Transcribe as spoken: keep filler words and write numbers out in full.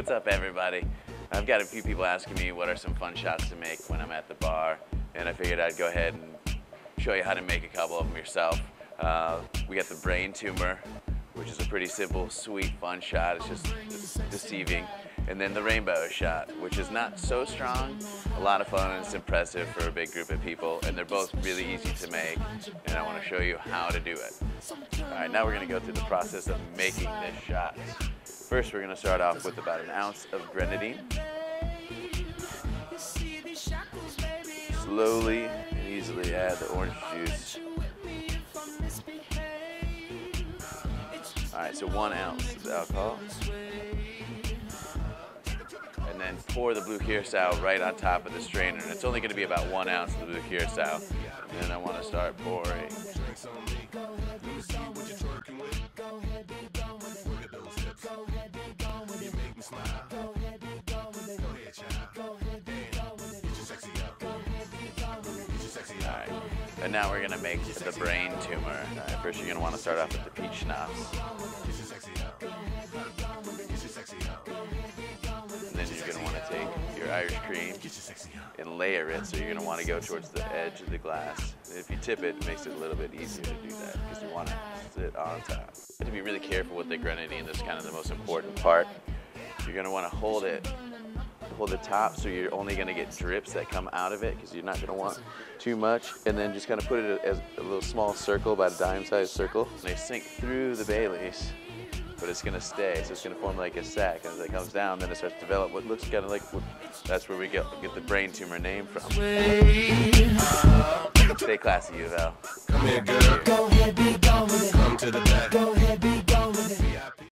What's up, everybody? I've got a few people asking me what are some fun shots to make when I'm at the bar, and I figured I'd go ahead and show you how to make a couple of them yourself. Uh, we got the brain tumor, which is a pretty simple, sweet, fun shot. It's just it's deceiving. And then the rainbow shot, which is not so strong, a lot of fun, and it's impressive for a big group of people, and they're both really easy to make, and I want to show you how to do it. All right, now we're going to go through the process of making this shot. First, we're going to start off with about an ounce of grenadine. Slowly and easily add the orange juice. All right, so one ounce of alcohol. And then pour the blue curacao right on top of the strainer. And it's only going to be about one ounce of the blue curacao. And then I want to start pouring. Alright, and now we're going to make the brain tumor. Right, first you're going to want to start off with the peach schnapps. And then you're going to want to take your Irish cream and layer it, so you're going to want to go towards the edge of the glass. And if you tip it, it makes it a little bit easier to do that because you want to sit on top. You have to be really careful with the grenadine. That's kind of the most important part. You're going to want to hold it, hold the top, so you're only going to get drips that come out of it because you're not going to want too much. And then just kind of put it as a little small circle, about a dime-sized circle. And they sink through the bay leaves, but it's going to stay. So it's going to form like a sack. And as it comes down, then it starts to develop what looks kind of like, that's where we get, get the brain tumor name from. Stay classy, U of L. Come here, girl. Go ahead, be gone with it. Come to the back. Go ahead, be gone with it.